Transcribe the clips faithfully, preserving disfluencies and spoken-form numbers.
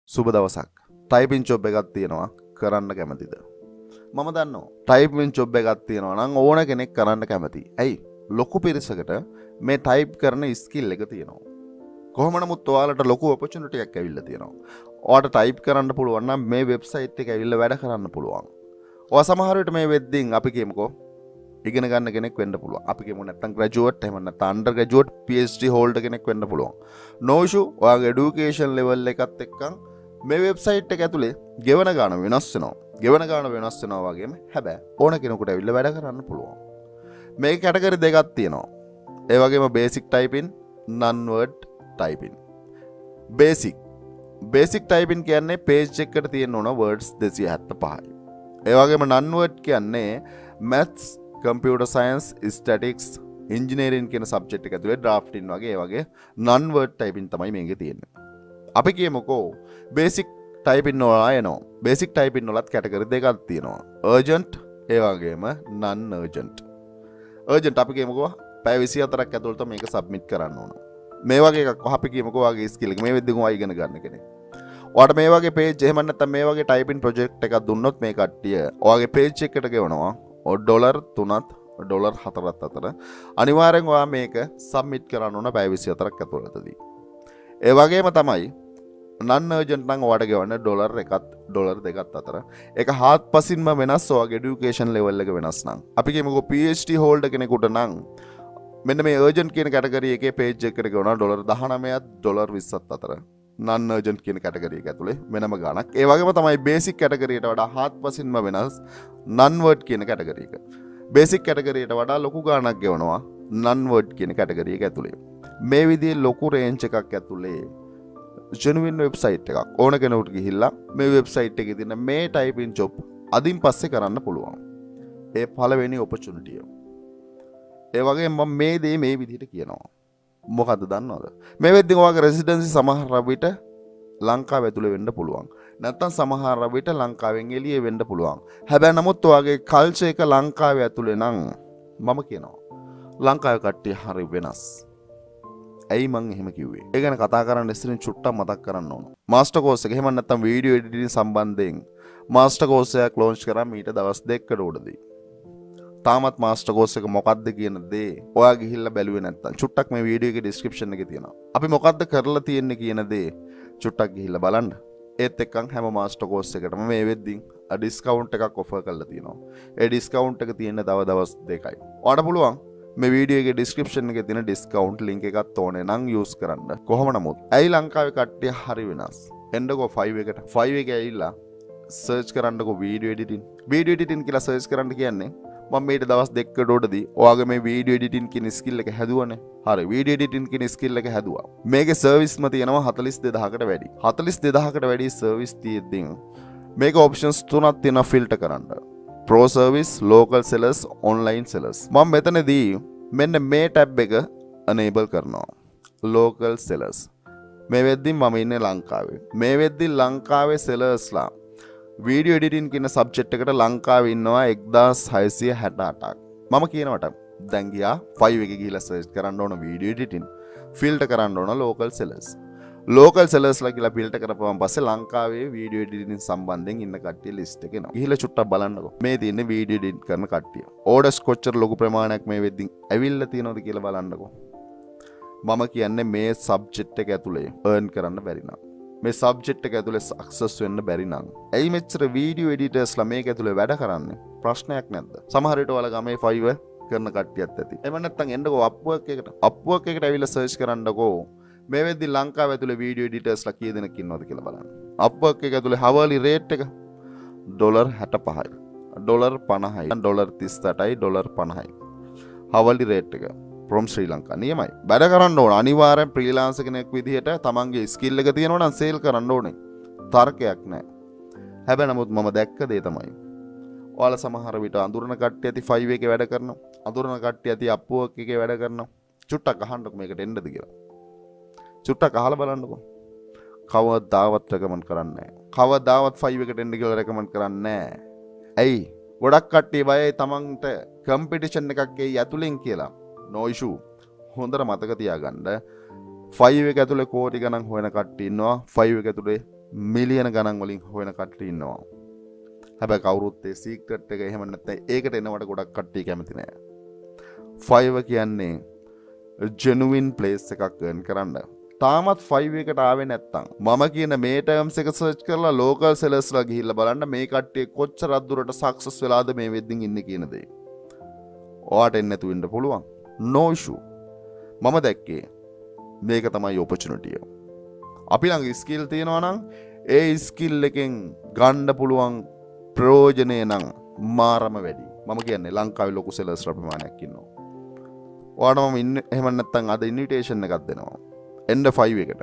සුබ දවසක්. Typing job එකක් තියෙනවා කරන්න කැමතිද? මම දන්නවා. ටයිපින් ජොබ් එකක් තියෙනවා නම් ඕන කෙනෙක් කරන්න කැමතියි. ඇයි? ලොකු පිරිසකට මේ ටයිප් කරන ස්කිල් එක තියෙනවා. කොහොම නමුත් ඔයාලට ලොකු ඔපචුනිටි එකක් ඇවිල්ලා තියෙනවා. ඔයාලට ටයිප් කරන්න පුළුවන් නම් මේ වෙබ්සයිට් එක ඇවිල්ලා වැඩ කරන්න පුළුවන්. ඔයා සමහර විට මේ වෙද්දින් අපි කියමුකෝ ඉගෙන ගන්න කෙනෙක් වෙන්න පුළුවන්. අපි කියමු නැත්තම් ග්‍රැජුවේට් එහෙම නැත්නම් under graduate P H D holder කෙනෙක් වෙන්න පුළුවන්. no issue. ඔයාගේ এডুকেෂන් ලෙවල් එකත් එක්කන් මේ වෙබ්සයිට් එක ඇතුලේ ගෙවන ගාන වෙනස් වෙනවා. ගෙවන ගාන වෙනස් වෙනවා වගේම හැබැයි ඕන කෙනෙකුට ඇවිල්ලා වැඩ කරන්න පුළුවන්. මේක කැටගරි දෙකක් තියෙනවා. ඒ වගේම basic typing, non word typing. Basic basic typing කියන්නේ පේජ් එකකට තියෙන ඕන වර්ඩ්ස් දෙසිය හැත්තෑ පහයි. ඒ වගේම නන් වර්ඩ් කියන්නේ maths, computer science, statistics, engineering කියන සබ්ජෙක්ට් එක ඇතුලේ drafting වගේ ඒ වගේ නන් වර්ඩ් ටයිපින් තමයි මේකේ තියෙන්නේ. අපි කියමුකෝ බේසික් ටයිපින් වල එනවා. බේසික් ටයිපින් වලත් කැටගරි දෙකක් තියෙනවා. urgent ඒ වගේම non urgent. urgent අපි කියමුකෝ පැය විසි හතරක් ඇතුළත මේක සබ්මිට් කරන්න ඕන. මේ වගේ එකක් අපි කියමුකෝ වගේ ස්කිල් එක මේ වෙද්දිම ඔයා ඉගෙන ගන්න කෙනෙක්. ඔයාට මේ වගේ පේජ් එහෙම නැත්නම් මේ වගේ ටයිපින් ප්‍රොජෙක්ට් එකක් දුන්නොත් මේ කට්ටිය ඔයාගේ පේජ් එකකට ගෙවනවා ඩොලර් තුනත් ඩොලර් හතරත් අතර. අනිවාර්යෙන් ඔයා මේක සබ්මිට් කරන්න ඕන පැය විසි හතරක් ඇතුළතදී. ඒ වගේම තමයි නන් අර්ජන්ට් නම් ඔයාට ගෙවන්න ඩොලර් එකත් ඩොලර් දෙකත් අතර. ඒක හාත්පසින්ම වෙනස් ඔයාගේ এডুকেෂන් ලෙවල් එක වෙනස් නම්. අපි කියමුකෝ පී එච් ඩී හෝල්ඩර් කෙනෙකුට නම් මෙන්න මේ අර්ජන්ට් කියන කැටගරි එකේ පේජ් එකකට ගෙවනවා ඩොලර් දහනවයත් ඩොලර් විස්සත් අතර. නන් අර්ජන්ට් කියන කැටගරි එක ඇතුලේ වෙනම ගාණක්. ඒ වගේම තමයි බේසික් කැටගරියට වඩා හාත්පසින්ම වෙනස් නන් වර්ඩ් කියන කැටගරි එක. බේසික් කැටගරියට වඩා ලොකු ගාණක් ගෙවනවා නන් වර්ඩ් කියන කැටගරි එක ඇතුලේ. මේ විදිහේ ලොකු රේන්ජ් එකක් ඇතුලේ ජෙනුවින් වෙබ්සයිට් එකක් ඕන කෙනෙකුට ගිහිල්ලා මේ වෙබ්සයිට් එකේ තියෙන මේ ටයිපින් ජොබ් අදින් පස්සේ කරන්න පුළුවන්. ඒ පළවෙනි ඔපචුනිටි එක. ඒ වගේම මම මේ දේ මේ විදිහට කියනවා. මොකද්ද දන්නවද? මේ වෙද්දී ඔයාගේ රෙසිඩෙන්සි සමහර විට ලංකාව ඇතුලේ වෙන්න පුළුවන්. නැත්නම් සමහර විට ලංකාවෙන් එළියේ වෙන්න පුළුවන්. හැබැයි නමුත් ඔයාගේ කල්චර් එක ලංකාවේ ඇතුලේ නම් මම කියනවා ලංකාවේ කට්ටිය හරි වෙනස්. ඇයි මං එහෙම කිව්වේ? ඒ ගැන කතා කරන්න ඉස්සෙල්ලා චුට්ටක් මතක් කරන්න ඕන. මාස්ටර් කෝස් එක එහෙම නැත්නම් වීඩියෝ එඩිටින් සම්බන්ධයෙන් මාස්ටර් කෝස් එකක් ලොන්ච් කරා මීට දවස් දෙකකට උඩදී. තාමත් මාස්ටර් කෝස් එක මොකක්ද කියන දේ ඔයා ගිහිල්ලා බැලුවේ නැත්නම් චුට්ටක් මේ වීඩියෝ එකේ ඩිස්ක්‍රිප්ෂන් එකේ තියෙනවා. අපි මොකක්ද කරලා තියෙන්නේ කියන දේ චුට්ටක් ගිහිල්ලා බලන්න. ඒත් එක්කන් හැම මාස්ටර් කෝස් එකකටම මේ වෙද්දින් ඩිස්කවුන්ට් එකක් ඔෆර් කරලා තියෙනවා. ඒ ඩිස්කවුන්ට් එක තියෙන තව දවස් දෙකයි. ඔයාලට පුළුවන් මේ වීඩියෝ එකේ ඩිස්ක්‍රිප්ෂන් එකේ තියෙන ඩිස්කවුන්ට් ලින්ක් එකත් ඕනේ නම් යූස් කරන්න. කොහොම නමුත් ඇයි ලංකාවේ කට්ටිය හරි වෙනස්. එන්නකෝ ෆයිව් එකට. ෆයිව් එකේ ඇවිල්ලා සර්ච් කරන්නකෝ වීඩියෝ එඩිටින්. වීඩියෝ එඩිටින් කියලා සර්ච් කරන්න කියන්නේ මම මේට දවස් දෙකකට උඩදී ඔයාගේ මේ වීඩියෝ එඩිටින් කියන ස්කිල් එක හැදුවනේ. හරි වීඩියෝ එඩිටින් කියන ස්කිල් එක හැදුවා. මේකේ සර්විස්ම තියෙනවා හතළිස් දෙදාහකට වැඩි. හතළිස් දෙදාහකට වැඩි සර්විස් තියෙද්දි මේක ඔප්ෂන්ස් තුනක් තියෙනවා ෆිල්ටර් කරන්න. Pro service, local sellers, online sellers. මම මෙතනදී මෙන්න මේ ටැබ් එක enable කරනවා. local sellers. මේ වෙද්දි මම ඉන්නේ ලංකාවේ. මේ වෙද්දි ලංකාවේ sellersලා වීඩියෝ එඩිටින් කියන සබ්ජෙක්ට් එකට ලංකාවේ ඉන්නවා එක්දාස් හයසිය හැට අටක්. මම කියනවට දැන් ගියා ෆයිව් එකේ ගිහිල්ලා සර්ච් කරන්න ඕන වීඩියෝ එඩිටින්. ෆිල්ටර් කරන්න ඕන local sellers. ලෝකල් සෙලර්ස්ලා කියලා ෆිල්ටර් කරපුවාම පස්සේ ලංකාවේ වීඩියෝ එඩිටින් සම්බන්ධයෙන් ඉන්න කට්ටිය ලිස්ට් එකේ එනවා. ගිහිල්ලා චුට්ටක් බලන්නකෝ. මේ තියෙන්නේ වීඩියෝ එඩිට් කරන කට්ටිය. ඕඩර්ස් කොච්චර ලොකු ප්‍රමාණයක් මේ වෙද්දින් ඇවිල්ලා තියෙනවද කියලා බලන්නකෝ. මම කියන්නේ මේ සබ්ජෙක්ට් එක ඇතුලේ earn කරන්න බැරි නම්. මේ සබ්ජෙක්ට් එක ඇතුලේ සක්සස් වෙන්න බැරි නම්. ඇයි මෙච්චර වීඩියෝ එඩිටර්ස්ලා මේක ඇතුලේ වැඩ කරන්නේ? ප්‍රශ්නයක් නැද්ද? සමහර විට ඔයාලා ගමේ ෆයිව් කරන කට්ටියත් ඇති. එහෙම නැත්නම් එන්නකෝ අප්වර්ක් එකට. අප්වර්ක් එකට ඇවිල්ලා සර්ච් කරන්නකෝ. මේ වෙද්දි ලංකාව ඇතුලේ වීඩියෝ එඩිටර්ස්ලා කී දෙනෙක් ඉන්නවද කියලා බලන්න. අප්වර්ක් එක ඇතුලේ හවර්ලි රේට් එක ඩොලර් හැට පහයි. ඩොලර් පනහයි. ඩොලර් තිස් අටයි. ඩොලර් පනහයි. හවර්ලි රේට් එක from ශ්‍රී ලංකා නියමයි. වැඩ කරන්න ඕන. අනිවාර්යෙන් ෆ්‍රීලාන්සර් කෙනෙක් විදිහට තමන්ගේ ස්කිල් එක තියෙනවා නම් සේල් කරන්න ඕනේ. තර්කයක් නැහැ. හැබැයි නමුත් මම දැක්ක දේ තමයි. ඔයාලා සමහර විට අඳුරන කට්ටිය ඇති ෆයිව් එකේ වැඩ කරනවා. අඳුරන කට්ටිය ඇති අප්වර්ක් එකේ වැඩ කරනවා. චුට්ටක් අහන්නකො මේකට එන්නද කියලා. චුට්ටක් අහලා බලන්නකෝ. කවදාවත් රෙකමන්ඩ් කරන්නේ නැහැ. කවදාවත් ෆයිව් එකට එන්න කියලා රෙකමන්ඩ් කරන්නේ නැහැ. ඇයි? ගොඩක් කට්ටිය බයයි තමන්ට කම්පිටිෂන් එකක් ගෙයි ඇතුලෙන් කියලා. no issue. හොඳට මතක තියාගන්න. ෆයිව් එක ඇතුලේ කෝටි ගණන් හොයන කට්ටිය ඉන්නවා. ෆයිව් එක ඇතුලේ මිලියන ගණන් වලින් හොයන කට්ටිය ඉන්නවා. හැබැයි කවුරුත් ඒ සීක්‍රට් එක එහෙම නැත්නම් ඒකට එනවට ගොඩක් කට්ටිය කැමති නෑ. ෆයිවර් කියන්නේ genuine place එකක් earn කරන්න. තාමත් ෆයිවර් එකට ආවේ නැත්තම් මම කියන මේ terms එක search කරලා local sellers ලා ගිහිල්ලා බලන්න මේ කට්ටිය කොච්චරක් දුරට success වෙලාද මේ වෙද්දින් ඉන්නේ කියන දේ. ඔයාට එන්න නැතු වෙන්න පුළුවන්. no issue. මම දැක්කේ මේක තමයි opportunity එක. අපි ළඟ skill තියෙනවා නම් ඒ skill එකෙන් ගන්න පුළුවන් ප්‍රයෝජනේ නම් මාරම වැඩි. මම කියන්නේ ලංකාවේ ලොකු sellers ලා ප්‍රමාණයක් ඉන්නවා. ඔයාට මම ඉන්න එහෙම නැත්තම් අද invitation එකක් දෙනවා. එන්න ෆයිවර් එකට.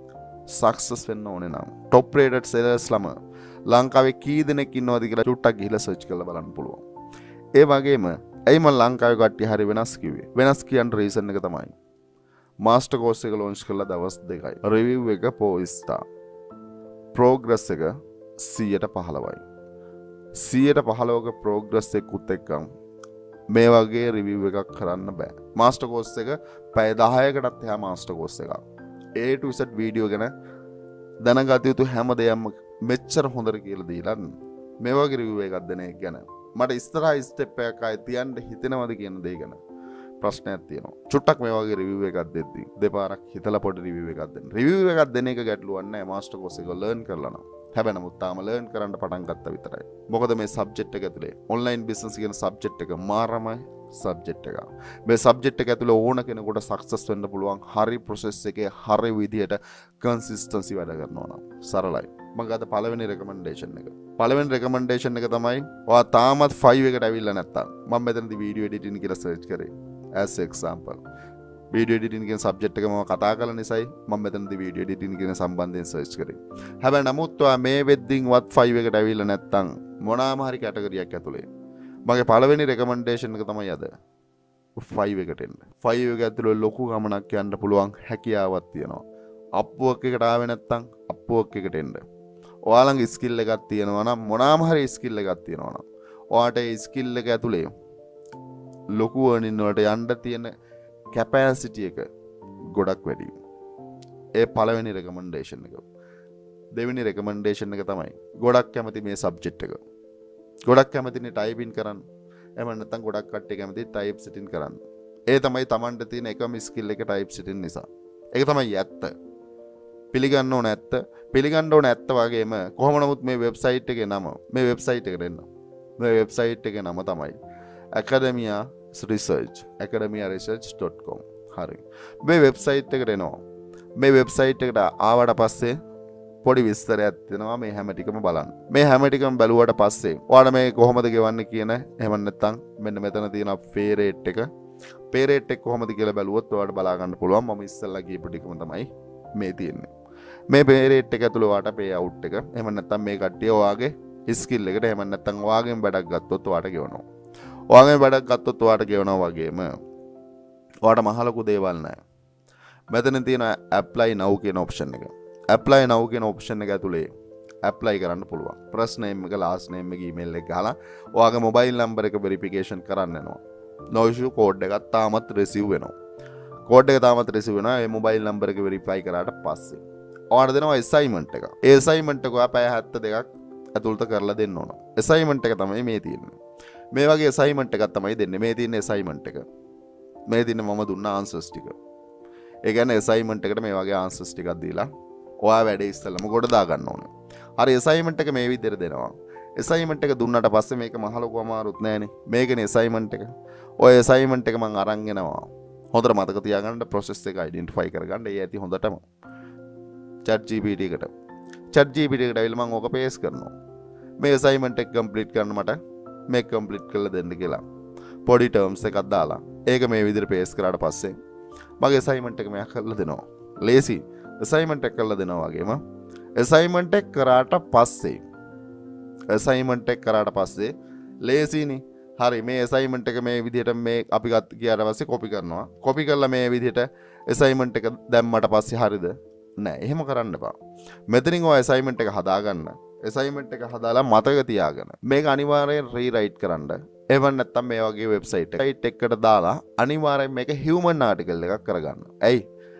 සක්සස් වෙන්න ඕනේ නම් top rated sellers ළම ලංකාවේ කී දෙනෙක් ඉන්නවද කියලා චුට්ටක් ගිහලා search කරලා බලන්න පුළුවන්. ඒ වගේම ඇයි මම ලංකාවේ කට්ටිය හරි වෙනස් කිව්වේ? වෙනස් කියන්න reason එක තමයි master course එක launch කරලා දවස් දෙකයි. review එක four star. progress එක one hundred fifteen. one hundred fifteen ක progress එකකුත් එක්කම මේ වගේ review එකක් කරන්න බෑ. master course එක පැය දහයකටත් එහා master course එකක්. A to Z වීඩියෝ ගැන දැනගත යුතු හැම දෙයක්ම මෙච්චර හොඳට කියලා දීලා මේ වගේ review එකක් දෙන එක ගැන මට ඉස්සරහා step එකක් ආයෙ තියන්න හිතෙනවද කියන දේ ගැන ප්‍රශ්නයක් තියෙනවා. චුට්ටක් මේ වගේ review එකක් දෙද්දි දෙපාරක් හිතලා පොඩි review එකක් දෙන්න. review එකක් දෙන එක ගැටලුවක් නෑ master course එක learn කරලා නම්. හැබැයි නමුත් තාම learn කරන්න පටන් ගත්තා විතරයි. මොකද මේ subject එක ඇතුලේ online business කියන subject එක මාරම subject එක. මේ subject එක ඇතුලේ ඕන කෙනෙකුට success වෙන්න පුළුවන් හරි process එකේ හරි විදියට consistency වැඩ කරනවා නම් සරලයි. මම ගත්ත පළවෙනි recommendation එක. පළවෙනි recommendation එක තමයි ඔයා තාමත් five එකට ඇවිල්ලා නැත්තම් මම මෙතනදී video editing කියලා search කරේ as example. video editing කියන subject එක මම කතා කරලා නිසායි මම මෙතනදී video editing කියන සම්බන්ධයෙන් search කරේ. හැබැයි නමුත් ඔයා මේ වෙද්දින් වත් five එකට ඇවිල්ලා නැත්තම් මොනවාම හරි category එකක් ඇතුලේ මගේ පළවෙනි recommendation එක තමයි අද five එකට එන්න. five එක ඇතුලේ ලොකු ගමනක් යන්න පුළුවන් හැකියාවක් තියෙනවා. Upwork එකට ආවේ නැත්තම් Upwork එකට එන්න. ඔයාලගේ skill එකක් තියෙනවා නම් මොනවාම හරි skill එකක් තියෙනවා නම් ඔයාට ඒ skill එක ඇතුලේ ලොකු earning වලට යන්න තියෙන capacity එක ගොඩක් වැඩි. ඒ පළවෙනි recommendation එක. දෙවෙනි recommendation එක තමයි ගොඩක් කැමති මේ subject එක. ගොඩක් කැමතිනේ typing කරන්න. එහෙම නැත්නම් ගොඩක් කට්ටිය කැමති type setting කරන්න. ඒ තමයි Tamanට තියෙන එකම skill එක type setting නිසා. ඒක තමයි ඇත්ත. පිළිගන්න ඕන ඇත්ත. පිළිගන්න ඕන ඇත්ත වගේම කොහොම නමුත් මේ website එකේ නම මේ website එකට එන්න. මේ website එකේ නම තමයි academia research academia research dot com. හරි. මේ website එකට එනවා. මේ website එකට ආවට පස්සේ පොඩි විස්තරයක් තියෙනවා මේ හැම ටිකම බලන්න. මේ හැම ටිකම බැලුවට පස්සේ ඔයාලා මේ කොහොමද ගෙවන්නේ කියන එහෙම නැත්නම් මෙන්න මෙතන තියෙන pay rate එක pay rate එක කොහොමද කියලා බැලුවොත් ඔයාලට බලා ගන්න පුළුවන්. මම ඉස්සෙල්ලා කියපු ටිකම තමයි මේ තියෙන්නේ. මේ pay rate එක ඇතුළේ ඔයාට pay out එක එහෙම නැත්නම් මේ කට්ටිය ඔයාගේ skill එකට එහෙම නැත්නම් ඔයාගෙන් වැඩක් ගත්තොත් ඔයාට ගෙවනවා. ඔයාගෙන් වැඩක් ගත්තොත් ඔයාට ගෙවනවා වගේම ඔයාට මහ ලොකු දේවල් නැහැ. මෙතන තියෙන apply now කියන option එක. apply now කියන option එක ඇතුලේ apply කරන්න පුළුවන්. first name එක last name එක email එක ගහලා ඔයාගේ mobile number එක verification කරන්න යනවා. no issue code එකක් තාමත් receive වෙනවා. code එක තාමත් receive වෙනවා. ඒ mobile number එක verify කරාට පස්සේ ඔයාට දෙනවා assignment එක. ඒ assignment එක ඔයා පැය seventy-two ඇතුළත කරලා දෙන්න ඕන. assignment එක තමයි මේ තියෙන්නේ. මේ වගේ assignment එකක් තමයි දෙන්නේ. මේ තියෙන assignment එක. මේ තියෙන මම දුන්න answers ටික. ඒ කියන්නේ assignment එකට මේ වගේ answers ටිකක් දීලා ඔයා වැඩේ ඉස්සෙල්ලාම ගොඩ දා ගන්න ඕනේ. හරි assignment එක මේ විදිහට දෙනවා. assignment එක දුන්නාට පස්සේ මේක මහ ලොකු අමාරුත් නෑනේ. මේකනේ assignment එක. ඔය assignment එක මම අරන් එනවා. හොඳට මතක තියාගන්න process එක identify කරගන්න. ඒ ඇති හොඳටම ChatGPT එකට. ChatGPT එකට ඇවිල්ලා මම ඕක paste කරනවා. මේ assignment එක complete කරන්න මට මේක complete කරලා දෙන්න කියලා. පොඩි terms එකක් දාලා ඒක මේ විදිහට paste කරාට පස්සේ මගේ assignment එක මම කරලා දෙනවා. lazy assignment එක කරලා දෙනවා වගේම assignment එක කරාට පස්සේ assignment එක කරාට පස්සේ lazy නේ. හරි මේ assignment එක මේ විදිහට මේ අපි ගත්ත ගියාට පස්සේ copy කරනවා. copy කරලා මේ විදිහට assignment එක දැම්මට පස්සේ හරිද? නෑ එහෙම කරන්න එපා. මෙතනින් ඔය assignment එක හදාගන්න. assignment එක හදාලා මතක තියාගන්න. මේක අනිවාර්යෙන් rewrite කරන්න. එහෙම නැත්නම් මේ වගේ website එකකට දාලා අනිවාර්යෙන් මේක human article එකක් කරගන්න. ඇයි?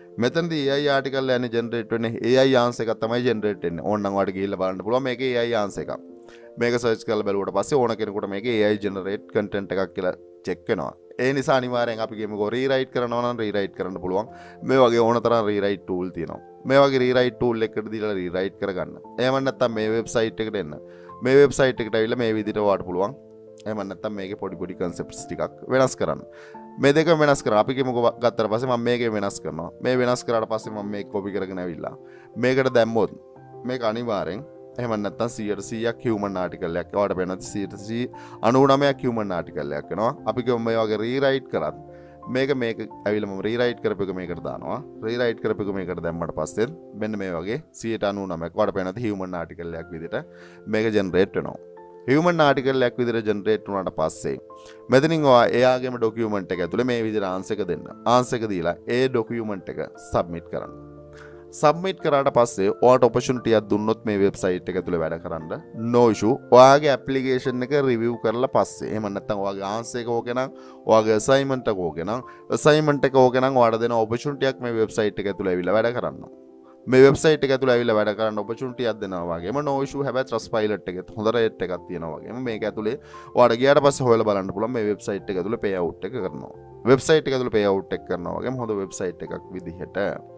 මෙතනදී A I ආටිකල් යන්නේ ජෙනරේට් වෙන්නේ A I ආන්සර් එකක් තමයි ජෙනරේට් වෙන්නේ. ඕනනම් ඔයාලට ගිහිල්ලා බලන්න පුළුවන් මේකේ A I ආන්සර් එකක්. මේක සර්ච් කරලා බැලුවට පස්සේ ඕන කෙනෙකුට මේකේ A I ජෙනරේට් කන්ටෙන්ට් එකක් කියලා චෙක් වෙනවා. ඒ නිසා අනිවාර්යෙන් අපි ගේමුකෝ රීරයිට් කරනවා නම් රීරයිට් කරන්න පුළුවන්. මේ වගේ ඕන තරම් රීරයිට් ටූල් තියෙනවා. මේ වගේ රීරයිට් ටූල් එකකට දීලා රීරයිට් කරගන්න. එහෙම නැත්නම් මේ වෙබ්සයිට් එකට එන්න. මේ වෙබ්සයිට් එකට ඇවිල්ලා මේ විදිහට වාට පුළුවන්. එහෙම නැත්නම් මේකේ පොඩි පොඩි කන්සෙප්ට්ස් ටිකක් වෙනස් කරන්න. මේ දෙක වෙනස් කරා. අපි කියමුකෝ ගත්තට පස්සේ මම මේකේ වෙනස් කරනවා. මේ වෙනස් කරාට පස්සේ මම මේක කොපි කරගෙන ඇවිල්ලා මේකට දැම්මොත් මේක අනිවාර්යෙන් එහෙම නැත්නම් සීයට සීයක් හියුමන් ආටිකල් එකක්. ඔයාලට වෙනත් සීයට අනූනවයක් හියුමන් ආටිකල් එකක් වෙනවා. අපි කියමු මේ වගේ රීරයිට් කරත් මේක මේක ඇවිල්ලා මම රීරයිට් කරපු එක මේකට දානවා. රීරයිට් කරපු එක මේකට දැම්මට පස්සේ මෙන්න මේ වගේ සීයට අනූනවයක් ඔයාලට වෙනත් හියුමන් ආටිකල් එකක් විදිහට මේක ජෙනරේට් වෙනවා. හියුමන් ආටිකල් එකක් විදිහට ජෙනරේට් වුණාට පස්සේ මෙතනින් ඔයා එයාගේම ඩොකියුමන්ට් එක ඇතුලේ මේ විදිහට ආන්සර් එක දෙන්න. ආන්සර් එක දීලා ඒ ඩොකියුමන්ට් එක සබ්මිට් කරන්න. සබ්මිට් කරාට පස්සේ ඔයාට ඔපචුනිටි එකක් දුන්නොත් මේ වෙබ්සයිට් එක ඇතුලේ වැඩ කරන්න no issue. ඔයාගේ ඇප්ලිකේෂන් එක රිවිව් කරලා පස්සේ එහෙම නැත්නම් ඔයාගේ ආන්සර් එක ඕකේ නම් ඔයාගේ අසයින්මන්ට් එක ඕකේ නම් අසයින්මන්ට් එක ඕකේ නම් ඔයාට දෙන ඔපචුනිටි එකක් මේ වෙබ්සයිට් එක ඇතුලේ ඇවිල්ලා වැඩ කරන්න. මේ වෙබ්සයිට් එක ඇතුලේ ඇවිල්ලා වැඩ කරන්න ඔපචුනිටි එකක් දෙනවා වගේම no issue. හැබැයි Trustpilot එකෙත් හොඳ රේට් එකක් තියෙනවා වගේම මේක ඇතුලේ ඔයාට ගියාට පස්සේ හොයලා බලන්න පුළුවන් මේ වෙබ්සයිට් එක ඇතුලේ පේ අවුට් එක කරනවා. වෙබ්සයිට් එක ඇතුලේ පේ අවුට් එක කරනවා වගේම හොඳ වෙබ්සයිට් එකක් විදිහට.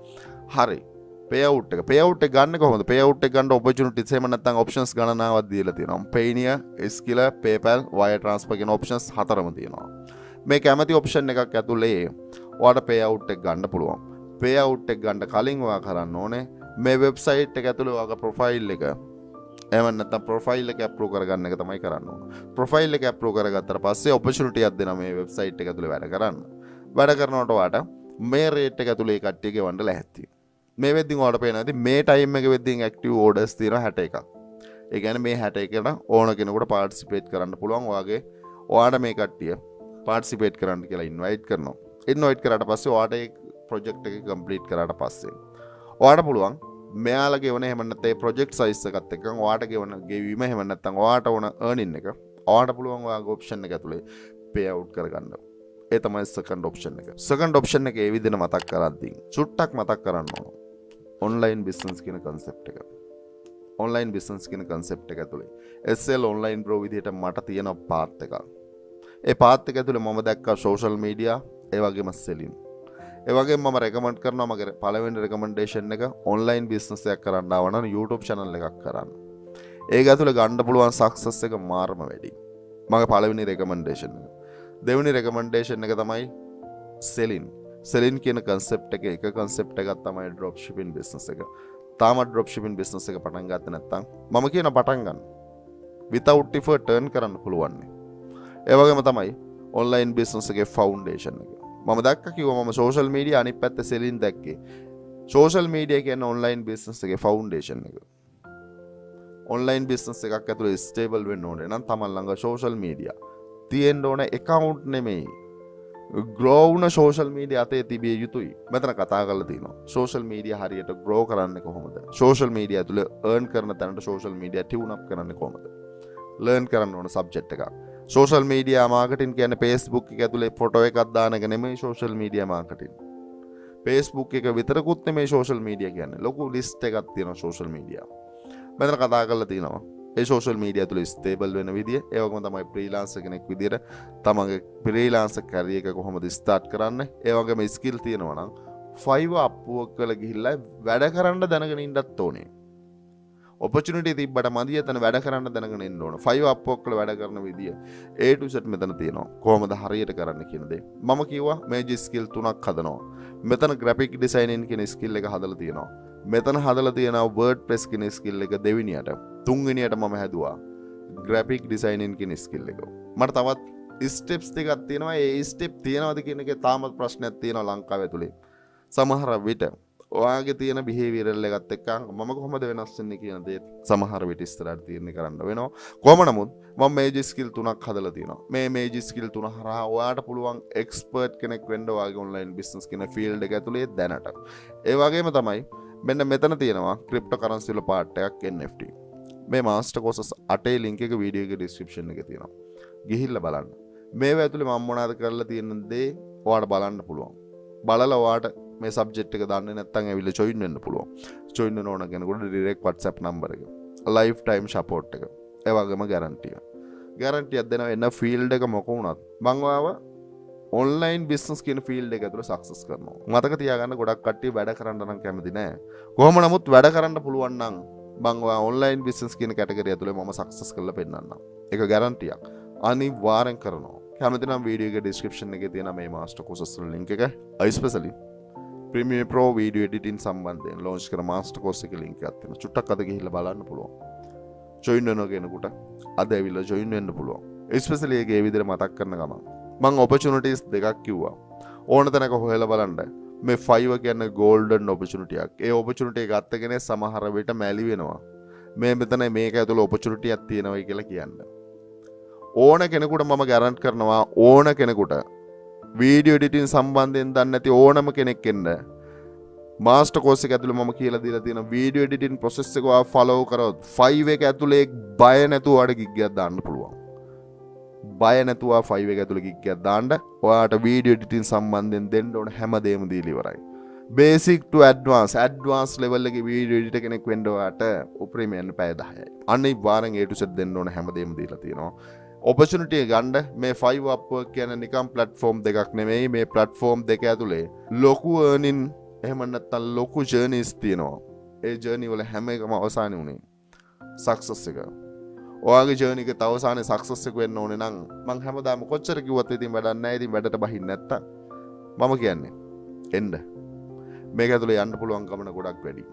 හරි. පේවුට් එක පේවුට් එක ගන්න කොහොමද? පේවුට් එක ගන්න ඔපචුනිටිස් එහෙම නැත්නම් ඔප්ෂන්ස් ගණනාවක් දීලා තියෙනවා. Payoneer, Skiller, PayPal, Wire Transfer කියන ඔප්ෂන්ස් හතරම තියෙනවා. මේ කැමති ඔප්ෂන් එකක් ඇතුලේ ඔයාලට පේවුට් එක ගන්න පුළුවන්. පේවුට් එක ගන්න කලින් ඔයා කරන්න ඕනේ මේ වෙබ්සයිට් එක ඇතුලේ ඔයාගේ ප්‍රොෆයිල් එක එහෙම නැත්නම් ප්‍රොෆයිල් එක අප්රූව් කරගන්න එක තමයි කරන්න ඕනේ. ප්‍රොෆයිල් එක අප්රූව් කරගත්තට පස්සේ ඔපචුනිටි එකක් දෙනවා මේ වෙබ්සයිට් එක ඇතුලේ වැඩ කරන්න. වැඩ කරනකොට ඔයාට මේ රේට් එක ඇතුලේ කට්ටිය ගෙවන්න ලැහැත්තියි. මේ වෙද්දි ඔයාලට පේනවා ඇති මේ ටයිම් එක වෙද්දි ඇක්ටිව් ඕඩර්ස් තියෙනවා හැට එකක්. ඒ කියන්නේ මේ හැට එකට ඕන කෙනෙකුට පාර්ටිසිපේට් කරන්න පුළුවන්. ඔයාගේ ඔයාට මේ කට්ටිය පාර්ටිසිපේට් කරන්න කියලා ඉන්වයිට් කරනවා. ඉන්වයිට් කරාට පස්සේ ඔයාට ඒ ප්‍රොජෙක්ට් එක කම්ප්ලීට් කරාට පස්සේ ඔයාට පුළුවන් මෙයාලා ගෙවන එහෙම නැත්නම් ඒ ප්‍රොජෙක්ට් සයිස් එකත් එක්ක ඔයාට ගෙවන ගෙවීම එහෙම නැත්නම් ඔයාට ඕන earning එක ඔයාට පුළුවන් ඔයාගේ ඔප්ෂන් එක ඇතුලේ pay out කරගන්න. ඒ තමයි සෙකන්ඩ් ඔප්ෂන් එක. සෙකන්ඩ් ඔප්ෂන් එක ඒ විදිහට මතක් කරද්දී චුට්ටක් මතක් කරන්න ඕන. ඔන්ලයින් බිස්නස් කියන කන්සෙප්ට් එක. ඔන්ලයින් බිස්නස් කියන කන්සෙප්ට් එක ඇතුලේ S L ඔන්ලයින් බ්‍රෝ විදිහට මට තියෙන පාත් එකක්. ඒ පාත් එක ඇතුලේ මම දැක්කා සෝෂල් මීඩියා ඒ වගේම සෙලින්. ඒ වගේම මම රෙකමන්ඩ් කරනවා මගේ පළවෙනි රෙකමෙන්ඩේෂන් එක ඔන්ලයින් බිස්නස් එකක් කරන්න ආව නම් YouTube channel එකක් කරන්න. ඒක ඇතුලේ ගන්න පුළුවන් සක්සස් එක මාරම වැඩි. මගේ පළවෙනි රෙකමෙන්ඩේෂන් එක. දෙවෙනි රෙකමෙන්ඩේෂන් එක තමයි සෙලින්. සෙලින් කියන කන්සෙප්ට් එක එක කන්සෙප්ට් එකක් තමයි ඩ්‍රොප් shipping business එක. තාම ඩ්‍රොප් shipping business එක පටන් ගත්තේ නැත්නම් මම කියන පටන් ගන්න. without effort turn කරන්න පුළුවන්. ඒ වගේම තමයි online business එකේ foundation එක. මම දැක්ක කිව්වා මම social media අනිත් පැත්තේ සෙලින් දැක්කේ. social media කියන්නේ online business එකේ foundation එක. online business එකක් ඇතුලේ stable වෙන්න ඕනේ නම් තමන් ළඟ social media තියෙන්න ඕන account නෙමෙයි. grow වුණ social media අතේ තිබිය යුතුයි. මෙතන කතා කරලා තියෙනවා. social media හරියට grow කරන්නේ කොහොමද? social media ඇතුලේ earn කරන තැනට social media tune up කරන්නේ කොහොමද? learn කරන්න ඕන subject එකක්. social media marketing කියන්නේ Facebook එක ඇතුලේ ෆොටෝ එකක් දාන එක නෙමෙයි social media marketing. Facebook එක විතරකුත් නෙමෙයි social media කියන්නේ. ලොකු list එකක් තියෙනවා social media. මෙතන කතා කරලා තියෙනවා. ඒ social media ඇතුලේ stable වෙන විදිය, ඒ වගේම තමයි freelancer කෙනෙක් විදියට තමන්ගේ freelancer career එක කොහොමද start කරන්නේ, ඒ වගේම skill තියෙනවා නම් Fiverr Upwork වල ගිහිල්ලා වැඩ කරන්න දැනගෙන ඉන්නත් ඕනේ. opportunity තිබ්බට මදි එතන වැඩ කරන්න දැනගෙන ඉන්න ඕන. Fiverr Upwork වල වැඩ කරන විදිය A to Z මෙතන තියෙනවා. කොහොමද හරියට කරන්න කියන දේ. මම කිව්වා මේ skill තුනක් හදනවා. මෙතන graphic designing කියන skill එක හදලා තියෙනවා. මෙතන හදලා තියෙනවා WordPress කියන skill එක දෙවෙනියට. තුන්වෙනියට මම හැදුවා graphic designing කියන skill එක. මට තවත් steps ටිකක් තියෙනවා. ඒ step තියනවාද කියන එකේ තාමත් ප්‍රශ්නයක් තියෙනවා ලංකාවේ ඇතුලේ. සමහර විට ඔයාගේ තියෙන behavioral එකත් එක්ක මම කොහොමද වෙනස් වෙන්නේ කියන දේ සමහර විට ඉස්සරහට තීරණය කරන්න වෙනවා. කොහොම නමුත් මම මේජර් ස්කිල් තුනක් හදලා තියෙනවා. මේ මේජර් ස්කිල් තුන හරහා ඔයාට පුළුවන් එක්ස්පර්ට් කෙනෙක් වෙන්න ඔයාගේ ඔන්ලයින් බිස්නස් කියන ෆීල්ඩ් එක ඇතුලේ දැනට. ඒ වගේම තමයි මෙන්න මෙතන තියෙනවා ක්‍රිප්ටෝ කරන්සි වල පාර්ට් එකක් N F T. මේ මාස්ටර් කෝසස් අටේ ලින්ක් එක වීඩියෝ එකේ ඩිස්ක්‍රිප්ෂන් එකේ තියෙනවා. ගිහිල්ලා බලන්න. මේව ඇතුලේ මම මොනවද කරලා තියෙන දේ ඔයාට බලන්න පුළුවන්. බලලා ඔයාට මේ සබ්ජෙක්ට් එක දන්නේ නැත්නම් ඇවිල්ලා join වෙන්න පුළුවන්. join වෙන ඕන කෙනෙකුට direct WhatsApp number එක. lifetime support එක. ඒ වගේම guarantee. guarantee එකක් දෙනවා එන field එක මොක වුණත් මම ඔයාව online business කියන field එක ඇතුළේ success කරනවා. මතක තියාගන්න ගොඩක් කට්ටිය වැඩ කරන්න නම් කැමති නෑ. කොහොම නමුත් වැඩ කරන්න පුළුවන් නම් මම ඔයා online business කියන category ඇතුළේ මම success කරලා පෙන්නන්නම්. ඒක guarantee එකක්. අනිවාර්යෙන් කරනවා. කැමති නම් වීඩියෝ එකේ description එකේ තියෙන මේ master courses වල link එක especially Premiere Pro video editing සම්බන්ධයෙන් launch කර master course එකේ link එකක් තියෙනවා. චුට්ටක් අද ගිහිල්ලා බලන්න පුළුවන්. join වෙනවා කෙනෙකුට අද ඇවිල්ලා join වෙන්න පුළුවන්. especially ඒකේ ඒ විදිහට මතක් කරන ගමන් මම opportunities දෙකක් කිව්වා. ඕන තැනක හොයලා බලන්න. මේ five කියන්නේ golden opportunity එකක්. ඒ opportunity එක ගත්ත කෙනෙක් සමහර විට මැලි වෙනවා. මේ මෙතන මේක ඇතුළේ opportunity එකක් තියෙනවා කියලා කියන්නේ. ඕන කෙනෙකුට මම ගැරන්ට් කරනවා ඕන කෙනෙකුට වීඩියෝ එඩිටින් සම්බන්ධයෙන් දන්නේ නැති ඕනම කෙනෙක් එන්න මාස්ටර් කෝස් එක ඇතුළේ මම කියලා දීලා තියෙන වීඩියෝ එඩිටින් process එක ඔයා follow කරොත් five එක ඇතුළේ බය නැතුව ඔයාලට gig එකක් දාන්න පුළුවන්. බය නැතුව five එක ඇතුළේ gig එකක් දාන්න ඔයාට වීඩියෝ එඩිටින් සම්බන්ධයෙන් දෙන්න ඕන හැමදේම දීලා ඉවරයි. basic to advanced advanced level එකේ වීඩියෝ එඩිටර් කෙනෙක් වෙන්න ඔයාට උපරිම යන්න පැය දහයයි. අනිවාර්යෙන් A to Z දෙන්න ඕන හැමදේම දීලා තියෙනවා. opportunity ගන්න මේ five Upwork කියන නිකම් platform දෙකක් නෙමෙයි මේ platform දෙක ඇතුලේ ලොකු earning එහෙම නැත්නම් ලොකු journeys තියෙනවා. ඒ journey වල හැම එකම අවසානයේ උනේ success එක. ඔයාගේ journey එක තව අවසානයේ success එක වෙන්න ඕනේ නම් මං හැමදාම කොච්චර කිව්වත් ඉතින් වැඩක් නැහැ. ඉතින් වැඩට බහින්න නැත්තම් මම කියන්නේ එන්න. මේක ඇතුලේ යන්න පුළුවන් ගමන ගොඩක් වැඩි.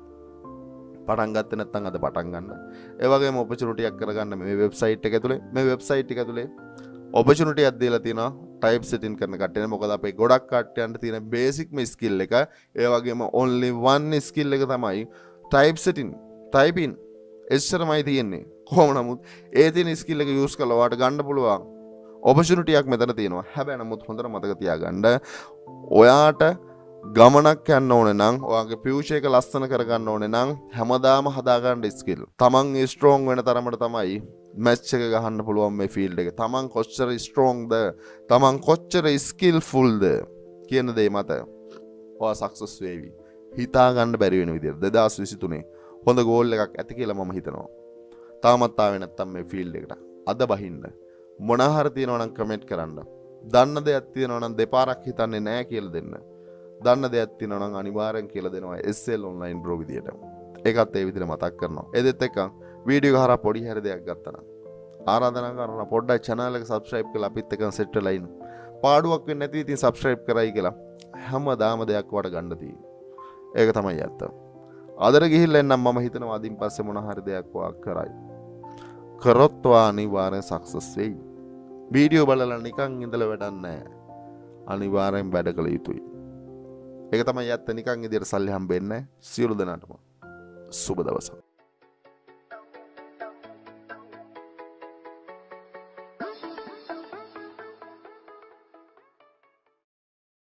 පටන් ගත්තේ නැත්නම් අද පටන් ගන්න. ඒ වගේම opportunity එකක් කරගන්න මේ website එක ඇතුලේ මේ website එක ඇතුලේ opportunity එකක් දීලා තියෙනවා type setting කරන කට්ටියන. මොකද අපේ ගොඩක් කට්ටියන්ට තියෙන basic මේ skill එක ඒ වගේම only one skill එක තමයි type setting typing එච්චරමයි තියෙන්නේ. කොහොම නමුත් ඒ තියෙන skill එක use කරලා ඔයාලට ගන්න පුළුවන් opportunity එකක් මෙතන තියෙනවා. හැබැයි නමුත් හොඳට මතක තියාගන්න ඔයාට ගමනක් යන්න ඕනේ නම් ඔයාගේ ෆියුචර් එක ලස්සන කරගන්න ඕනේ නම් හැමදාම හදාගන්න ස්කිල්. තමන් ස්ට්‍රෝං වෙන තරමට තමයි මැච් එක ගහන්න පුළුවන් මේ ෆීල්ඩ් එකේ. තමන් කොච්චර ස්ට්‍රෝංද, තමන් කොච්චර ස්කිල්ෆුල්ද කියන දේ මත ඔයා සක්සස් වෙවි. හිතා ගන්න බැරි වෙන විදිහට දෙදාස් විසිතුනේ හොඳ ගෝල් එකක් ඇති කියලා මම හිතනවා. තාමත් ආවේ නැත්තම් මේ ෆීල්ඩ් එකට අද බහින්න. මොන හරි තියෙනවා නම් කමෙන්ට් කරන්න. දන්න දෙයක් තියෙනවා නම් දෙපාරක් හිතන්නේ නැහැ කියලා දෙන්න. දන්න දෙයක් තියෙනවා නම් අනිවාර්යෙන් කියලා දෙනවා S L online bro විදියට. ඒකත් ඒ විදිහට මතක් කරනවා. ඒදෙත් එක්ක වීඩියෝ එක හරහා පොඩි හැරි දෙයක් ගත්තා නම් ආරාධනා කරනවා පොඩ්ඩක් channel එක subscribe කරලා අපිත් එක්ක set වෙලා ඉන්න. පාඩුවක් වෙන්නේ නැති ඉතින් subscribe කරයි කියලා හැමදාම දෙයක් වට ගන්න තියෙන්නේ. ඒක තමයි ඇත්ත. ආදර ගිහිල්ලා එන්නම් මම හිතනවා අදින් පස්සේ මොන හරි දෙයක් වා කරයි. කරොත් වා අනිවාර්යෙන් success වෙයි. වීඩියෝ බලලා නිකන් ඉඳලා වැඩක් නැහැ. අනිවාර්යෙන් වැඩ කළ යුතුයි. ඒක තමයි ඇත්ත. නිකන් ඉදිරියට සල්ලි හම්බෙන්නේ නැහැ. සියලු දෙනාටම සුබ දවසක්.